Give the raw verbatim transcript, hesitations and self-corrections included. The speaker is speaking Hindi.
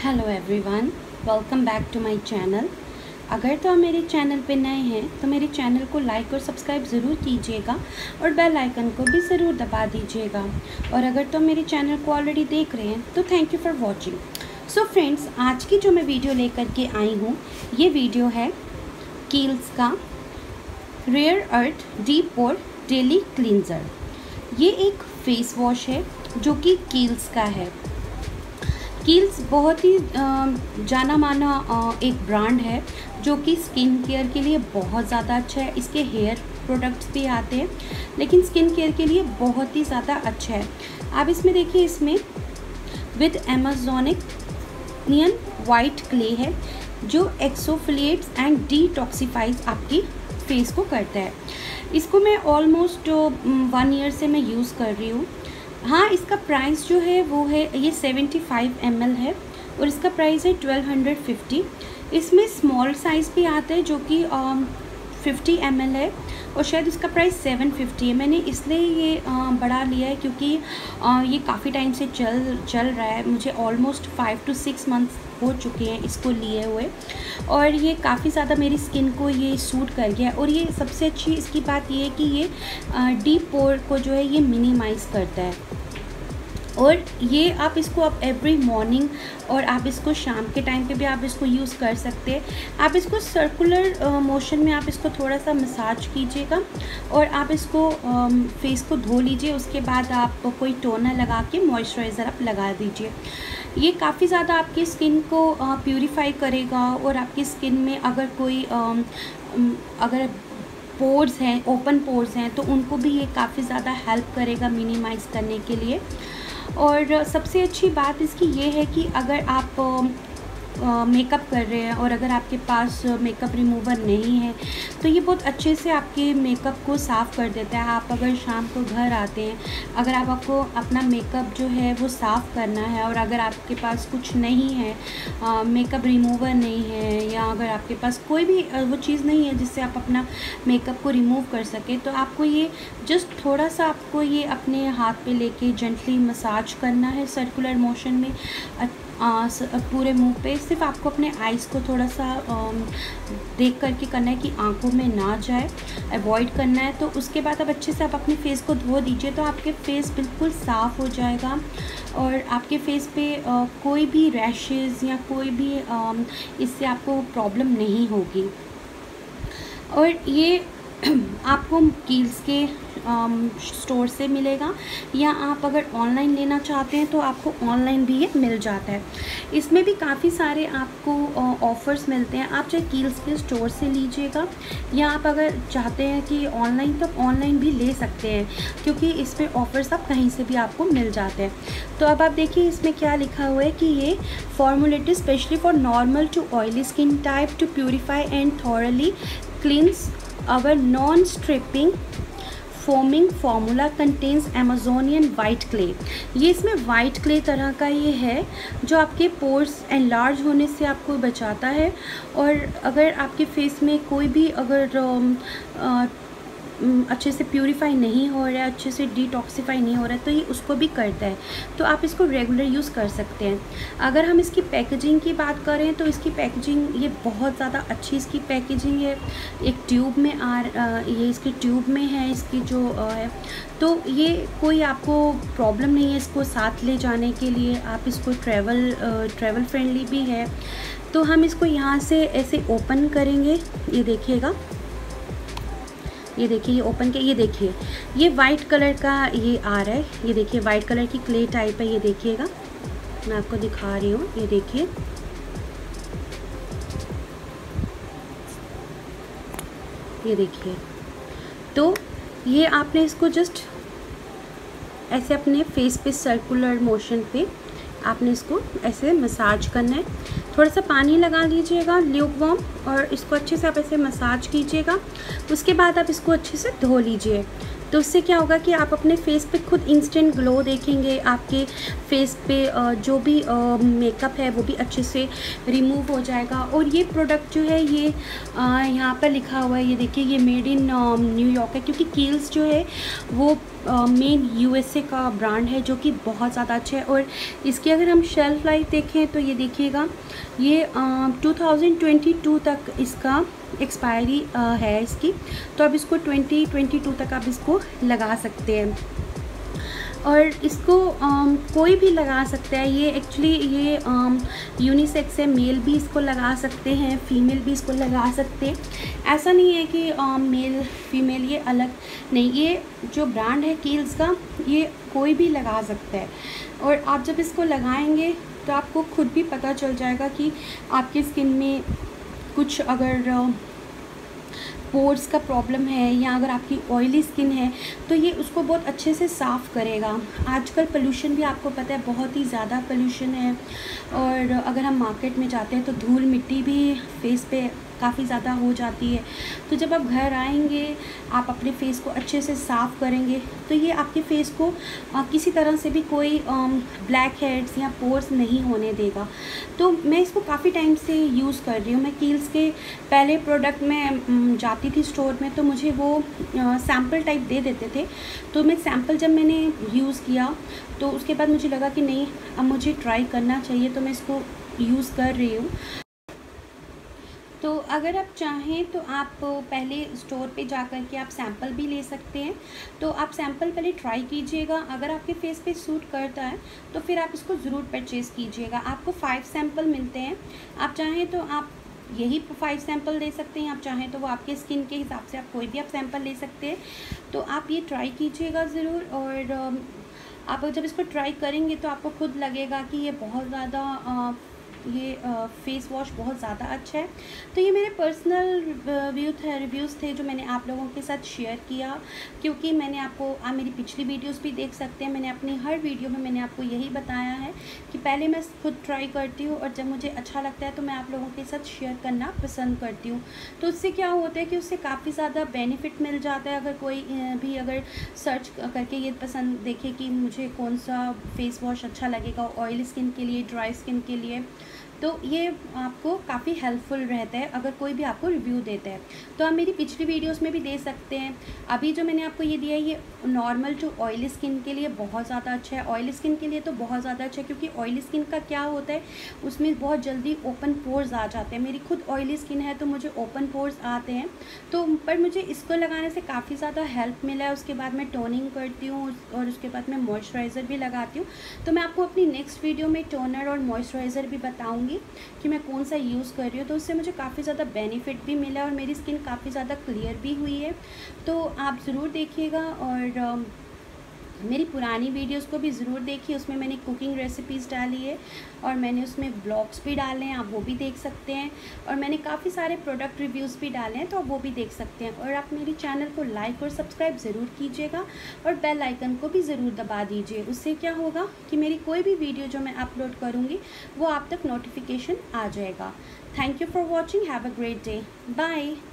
Hello everyone, welcome back to my channel. अगर तो आप मेरे चैनल पे नए हैं तो मेरे चैनल को लाइक और सब्सक्राइब ज़रूर कीजिएगा और बेल आइकन को भी ज़रूर दबा दीजिएगा। और अगर तो मेरे चैनल को ऑलरेडी देख रहे हैं तो thank you for watching. So friends, आज की जो मैं वीडियो लेकर के आई हूँ, ये वीडियो है कील्स का rare earth deep pore daily cleanser. ये एक फेस वॉश है जो कि कील्स का है। कील्स बहुत ही जाना माना एक ब्रांड है जो कि स्किन केयर के लिए बहुत ज़्यादा अच्छा है। इसके हेयर प्रोडक्ट्स भी आते हैं लेकिन स्किन केयर के लिए बहुत ही ज़्यादा अच्छा है। आप इसमें देखिए, इसमें विद अमेजोनियन वाइट क्ले है जो एक्सोफिलिएट्स एंड डिटॉक्सिफाइज आपकी फेस को करता है। इसको मैं ऑलमोस्ट वन ईयर से मैं यूज़ कर रही हूँ। हाँ, इसका प्राइस जो है वो है, ये सेवेंटी फाइव एम एल है और इसका प्राइस है ट्वेल्व हंड्रेड फिफ्टी। इसमें स्मॉल साइज़ भी आता है जो कि फिफ्टी एम एल है और शायद इसका प्राइस सेवन फिफ्टी है। मैंने इसलिए ये आ, बड़ा लिया है क्योंकि आ, ये काफ़ी टाइम से चल चल रहा है। मुझे almost five to six months हो चुके हैं इसको लिए हुए और ये काफ़ी ज़्यादा मेरी स्किन को ये सूट कर गया। और ये सबसे अच्छी इसकी बात ये है कि ये डीप पोर को जो है ये मिनिमाइज़ करता है। और ये आप इसको आप एवरी मॉर्निंग और आप इसको शाम के टाइम पे भी आप इसको यूज़ कर सकते हैं। आप इसको सर्कुलर मोशन में आप इसको थोड़ा सा मसाज कीजिएगा और आप इसको फेस को धो लीजिए। उसके बाद आप कोई टोनर लगा के मॉइस्चराइज़र आप लगा दीजिए। ये काफ़ी ज़्यादा आपकी स्किन को प्यूरिफाई करेगा और आपकी स्किन में अगर कोई अगर पोर्स हैं, ओपन पोर्स हैं, तो उनको भी ये काफ़ी ज़्यादा हेल्प करेगा मिनिमाइज़ करने के लिए। और सबसे अच्छी बात इसकी ये है कि अगर आप मेकअप कर रहे हैं और अगर आपके पास मेकअप रिमूवर नहीं है तो ये बहुत अच्छे से आपके मेकअप को साफ़ कर देता है। आप अगर शाम को घर आते हैं, अगर आप आपको अपना मेकअप जो है वो साफ़ करना है और अगर आपके पास कुछ नहीं है, मेकअप रिमूवर नहीं है, या अगर आपके पास कोई भी वो चीज़ नहीं है जिससे आप अपना मेकअप को रिमूव कर सके, तो आपको ये जस्ट थोड़ा सा आपको ये अपने हाथ पे लेके जेंटली मसाज करना है सर्कुलर मोशन में आ, पूरे मुंह पे। सिर्फ आपको अपने आइज़ को थोड़ा सा आ, देख करके करना है कि आंखों में ना जाए, अवॉइड करना है। तो उसके बाद अब अच्छे से आप अपने फेस को धो दीजिए तो आपके फेस बिल्कुल साफ़ हो जाएगा और आपके फेस पे आ, कोई भी रैशेज़ या कोई भी आ, इससे आपको प्रॉब्लम नहीं होगी। और ये आपको कील्स के स्टोर से मिलेगा या आप अगर ऑनलाइन लेना चाहते हैं तो आपको ऑनलाइन भी ये मिल जाता है। इसमें भी काफ़ी सारे आपको ऑफ़र्स मिलते हैं। आप चाहे कील्स के स्टोर से लीजिएगा या आप अगर चाहते हैं कि ऑनलाइन, तो ऑनलाइन भी ले सकते हैं क्योंकि इसमें ऑफ़र्स आप कहीं से भी आपको मिल जाते हैं। तो अब आप देखिए इसमें क्या लिखा हुआ है कि ये formulated specially for normal to oily skin type to purify and thoroughly cleanse our non-stripping foaming formula contains Amazonian white clay। ये इसमें वाइट क्ले तरह का ये है जो आपके पोर्स एनलार्ज होने से आपको बचाता है। और अगर आपके फेस में कोई भी अगर आ, अच्छे से प्यूरीफाई नहीं हो रहा है, अच्छे से डिटॉक्सिफाई नहीं हो रहा है, तो ये उसको भी करता है। तो आप इसको रेगुलर यूज़ कर सकते हैं। अगर हम इसकी पैकेजिंग की बात करें तो इसकी पैकेजिंग ये बहुत ज़्यादा अच्छी इसकी पैकेजिंग है। एक ट्यूब में आ ये इसकी ट्यूब में है इसकी जो है, तो ये कोई आपको प्रॉब्लम नहीं है इसको साथ ले जाने के लिए। आप इसको ट्रैवल ट्रैवल फ्रेंडली भी है। तो हम इसको यहाँ से ऐसे ओपन करेंगे, ये देखिएगा, ये देखिए ये ओपन के, ये देखिए ये वाइट कलर का ये आ रहा है। ये देखिए वाइट कलर की क्ले टाइप है। ये देखिएगा, मैं आपको दिखा रही हूँ, ये देखिए, ये देखिए। तो ये आपने इसको जस्ट ऐसे अपने फेस पे सर्कुलर मोशन पे आपने इसको ऐसे मसाज करना है। थोड़ा सा पानी लगा लीजिएगा ल्यूकवार्म और इसको अच्छे से आप ऐसे मसाज कीजिएगा। उसके बाद आप इसको अच्छे से धो लीजिए। तो उससे क्या होगा कि आप अपने फेस पे खुद इंस्टेंट ग्लो देखेंगे, आपके फेस पे जो भी मेकअप है वो भी अच्छे से रिमूव हो जाएगा। और ये प्रोडक्ट जो है ये यहाँ पर लिखा हुआ है, ये देखिए ये मेड इन न्यूयॉर्क है, क्योंकि कील्स जो है वो मेन यूएसए का ब्रांड है जो कि बहुत ज़्यादा अच्छा है। और इसकी अगर हम शेल्फ़ लाइफ देखें तो ये देखिएगा ये टू थाउजेंड ट्वेंटी टू तक इसका एक्सपायरी है इसकी, तो अब इसको ट्वेंटी ट्वेंटी टू तक आप इसको लगा सकते हैं। और इसको आम, कोई भी लगा सकता है। ये एक्चुअली ये यूनिसेक्स है, मेल भी इसको लगा सकते हैं, फीमेल भी इसको लगा सकते हैं। ऐसा नहीं है कि आम, मेल फीमेल ये अलग नहीं, ये जो ब्रांड है कील्स का ये कोई भी लगा सकता है। और आप जब इसको लगाएंगे तो आपको खुद भी पता चल जाएगा कि आपकी स्किन में कुछ अगर पोर्स का प्रॉब्लम है या अगर आपकी ऑयली स्किन है तो ये उसको बहुत अच्छे से साफ़ करेगा। आजकल पोल्यूशन भी आपको पता है बहुत ही ज़्यादा पोल्यूशन है, और अगर हम मार्केट में जाते हैं तो धूल मिट्टी भी फेस पे काफ़ी ज़्यादा हो जाती है। तो जब आप घर आएंगे आप अपने फेस को अच्छे से साफ़ करेंगे तो ये आपके फेस को आ, किसी तरह से भी कोई ब्लैक हेड्स या पोर्स नहीं होने देगा। तो मैं इसको काफ़ी टाइम से यूज़ कर रही हूँ। मैं कील्स के पहले प्रोडक्ट में जाती थी स्टोर में तो मुझे वो सैम्पल टाइप दे देते थे, तो मैं सैम्पल जब मैंने यूज़ किया तो उसके बाद मुझे लगा कि नहीं अब मुझे ट्राई करना चाहिए, तो मैं इसको यूज़ कर रही हूँ। तो अगर आप चाहें तो आप पहले स्टोर पे जा कर के आप सैंपल भी ले सकते हैं। तो आप सैंपल पहले ट्राई कीजिएगा, अगर आपके फेस पे सूट करता है तो फिर आप इसको ज़रूर परचेज़ कीजिएगा। आपको फाइव सैंपल मिलते हैं, आप चाहें तो आप यही फाइव सैंपल ले सकते हैं, आप चाहें तो वो आपके स्किन के हिसाब से आप कोई भी आप सैंपल ले सकते हैं। तो आप ये ट्राई कीजिएगा ज़रूर, और आप जब इसको ट्राई करेंगे तो आपको खुद लगेगा कि ये बहुत ज़्यादा ये फेस वॉश बहुत ज़्यादा अच्छा है। तो ये मेरे पर्सनल व्यू थे रिव्यूज़ थे जो मैंने आप लोगों के साथ शेयर किया, क्योंकि मैंने आपको आप मेरी पिछली वीडियोस भी देख सकते हैं, मैंने अपनी हर वीडियो में मैंने आपको यही बताया है कि पहले मैं खुद ट्राई करती हूँ और जब मुझे अच्छा लगता है तो मैं आप लोगों के साथ शेयर करना पसंद करती हूँ। तो उससे क्या होता है कि उससे काफ़ी ज़्यादा बेनिफिट मिल जाता है। अगर कोई भी अगर सर्च करके ये पसंद देखे कि मुझे कौन सा फेस वॉश अच्छा लगेगा ऑयली स्किन के लिए, ड्राई स्किन के लिए, तो ये आपको काफ़ी हेल्पफुल रहता है अगर कोई भी आपको रिव्यू देता है। तो आप मेरी पिछली वीडियोस में भी दे सकते हैं। अभी जो मैंने आपको ये दिया है ये नॉर्मल जो ऑयली स्किन के लिए बहुत ज़्यादा अच्छा है, ऑयली स्किन के लिए तो बहुत ज़्यादा अच्छा है, क्योंकि ऑयली स्किन का क्या होता है उसमें बहुत जल्दी ओपन पोर्स आ जाते हैं। मेरी खुद ऑयली स्किन है तो मुझे ओपन पोर्स आते हैं, तो पर मुझे इसको लगाने से काफ़ी ज़्यादा हेल्प मिला है। उसके बाद मैं टोनिंग करती हूँ और उसके बाद मैं मॉइस्चराइज़र भी लगाती हूँ। तो मैं आपको अपनी नेक्स्ट वीडियो में टोनर और मॉइस्चराइज़र भी बताऊँगी कि मैं कौन सा यूज़ कर रही हूँ। तो उससे मुझे काफ़ी ज़्यादा बेनिफिट भी मिला और मेरी स्किन काफ़ी ज़्यादा क्लियर भी हुई है। तो आप ज़रूर देखिएगा, और मेरी पुरानी वीडियोस को भी ज़रूर देखिए, उसमें मैंने कुकिंग रेसिपीज़ डाली है और मैंने उसमें ब्लॉग्स भी डाले हैं, आप वो भी देख सकते हैं। और मैंने काफ़ी सारे प्रोडक्ट रिव्यूज़ भी डाले हैं तो आप वो भी देख सकते हैं। और आप मेरी चैनल को लाइक और सब्सक्राइब ज़रूर कीजिएगा और बेल आइकन को भी ज़रूर दबा दीजिए। उससे क्या होगा कि मेरी कोई भी वीडियो जो मैं अपलोड करूँगी वो आप तक नोटिफिकेशन आ जाएगा। Thank you for watching, have a great day, bye.